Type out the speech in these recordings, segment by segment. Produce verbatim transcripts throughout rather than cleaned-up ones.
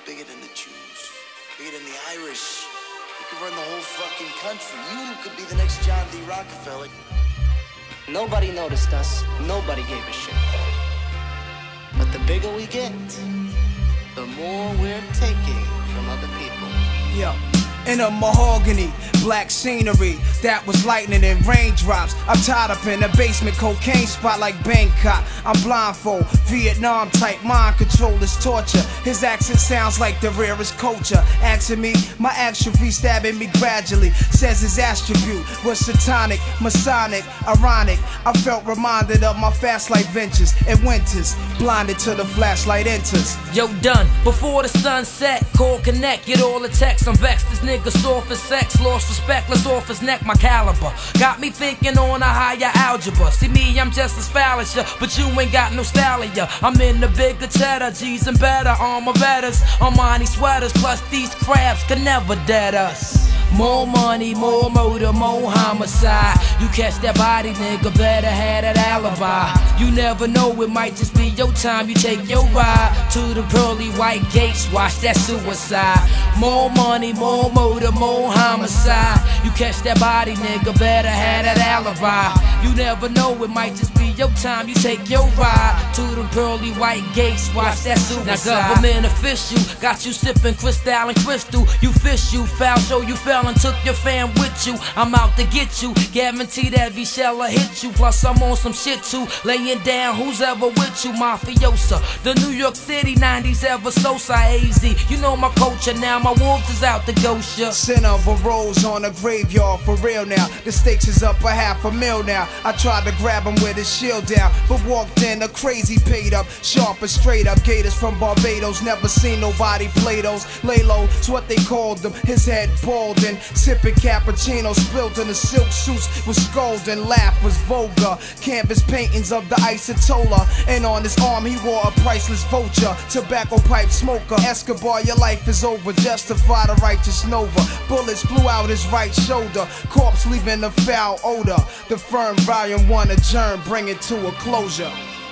bigger than the Jews, bigger than the Irish. You could run the whole fucking country. You could be the next John D. Rockefeller. Nobody noticed us. Nobody gave a shit. But the bigger we get, the more we're taking from other people. Yo. In a mahogany, black scenery that was lightning and raindrops. I'm tied up in a basement cocaine spot like Bangkok. I'm blindfold, Vietnam type mind control is torture. His accent sounds like the rarest culture. Asking me, my atrophy stabbing me gradually. Says his attribute was satanic, masonic, ironic. I felt reminded of my fast life ventures and winters, blinded till the flashlight enters. Yo, done before the sun set. Call, connect, get all the texts. I'm vexed. This nigga soft as sex, lost respect, let's off his neck, my caliber got me thinking on a higher algebra. See me, I'm just as foul as ya, but you ain't got no style of ya. I'm in the bigger cheddar, G's and better, armor betters, Armani sweaters, plus these crabs can never dead us. More money, more motor, more homicide. You catch that body, nigga, better have that alibi. You never know, it might just be your time. You take your ride to the pearly white gates, watch that suicide. More money, more motor, more homicide. You catch that body, nigga, better have that alibi. You never know, it might just be your time. You take your ride to the pearly white gates, watch that suicide. Now government official got you sipping crystal and crystal. You fish, you foul, so you fell and took your fam with you. I'm out to get you, guaranteed every shell will hit you. Plus I'm on some shit too, laying down who's ever with you, mafiosa. The New York City nineties ever so A Z. You know my culture now, my wolves is out to ghost ya. Sin of a rose on a graveyard for real now. The stakes is up a half a mil now. I tried to grab him with his shield down, but walked in a crazy paid up, sharp and straight up. Gators from Barbados, never seen nobody play those. Lay low, it's what they called them. His head bald and sipping cappuccino, spilt in the silk suits was scolding. Laugh was vulgar, canvas paintings of the Isotola, and on his arm he wore a priceless vulture. Tobacco pipe smoker, Escobar, your life is over. Justify the righteous Nova. Bullets flew out his right shoulder, corpse leaving a foul odor. The firm volume one adjourned, bring it to a closure.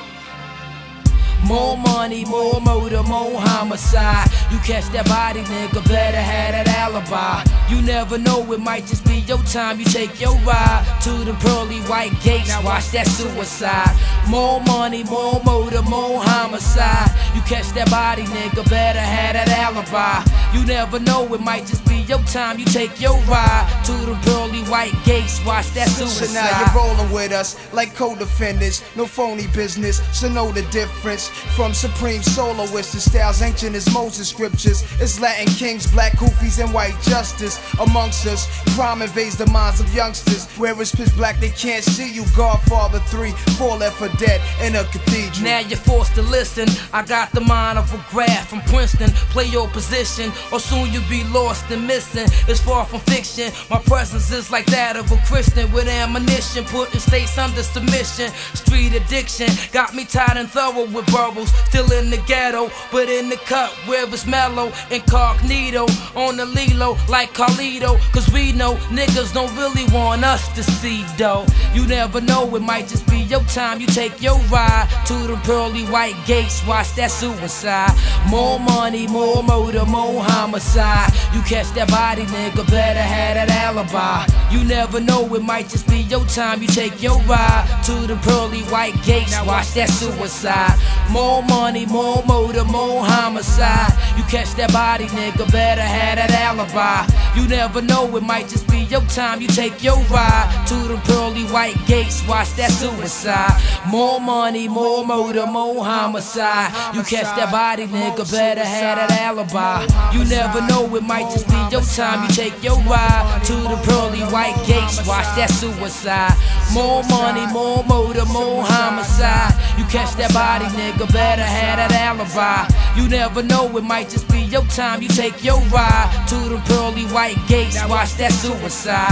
More money, more motor, more homicide. You catch that body, nigga, better have that alibi. You never know, it might just be your time. You take your ride to the pearly white gates, watch that suicide. More money, more motor, more homicide. You catch that body, nigga, better have that alibi. You never know, it might just be your time. You take your ride to the pearly white gates, watch that suicide. So now you're rolling with us like co-defendants, no phony business, so know the difference. From supreme soloists to styles ancient as Moses scriptures, it's Latin kings, black kufis, and white justice amongst us. Crime invades the minds of youngsters. Where it's pitch black, they can't see you. Godfather three, four left for dead in a cathedral. Now you're forced to listen. I got the mind of a graph from Princeton. Play your position, or soon you'll be lost and missing. It's far from fiction. My presence is like that of a Christian with ammunition, putting states under submission. Street addiction got me tired and thorough with bro. Still in the ghetto, but in the cut where it's mellow. Incognito, on the lilo like Carlito. Cause we know niggas don't really want us to see though. You never know, it might just be your time. You take your ride to the pearly white gates, watch that suicide. More money, more motor, more homicide. You catch that body, nigga, better have that alibi. You never know, it might just be your time. You take your ride to the pearly white gates, watch that suicide. More money, more motor, more homicide. You catch that body, nigga, better have that alibi. You never know, it might just be your time. You take your ride to the pearly white gates, watch that suicide. More money, more motor, more homicide. You catch that body, nigga, better have that alibi. You never know, it might just be your time. You take your ride to the pearly white gates, watch that suicide. More money, more motor, more homicide. You catch that body, nigga, better have that alibi. You never know, it might just be your time. You take your ride to the pearly white gates, watch that suicide.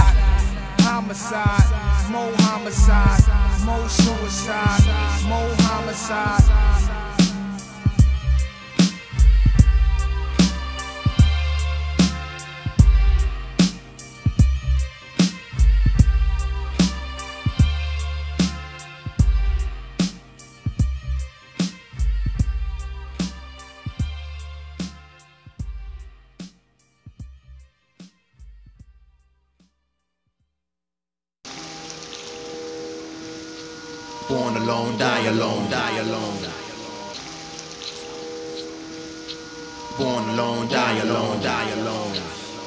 Homicide, more homicide, more suicide, more homicide. Born alone, die alone, die alone. Born alone, die alone, die alone.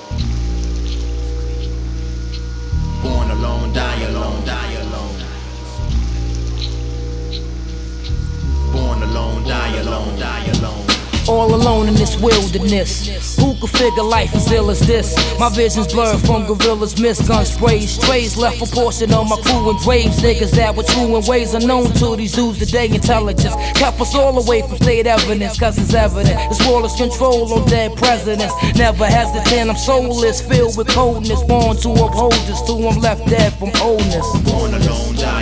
Born alone, die alone, die alone. Born alone, die alone, die alone. All alone in this wilderness. Who could figure life as ill as this? My vision's blurred from gorillas, miss gun sprays. Trays left a portion of my crew in graves. Niggas that were true in ways unknown to these dudes today. Intelligence kept us all away from state evidence, cause it's evident this world is control on dead presidents. Never hesitant, I'm soulless, filled with coldness. Born to uphold this, till I'm left dead from oldness. Born alone, die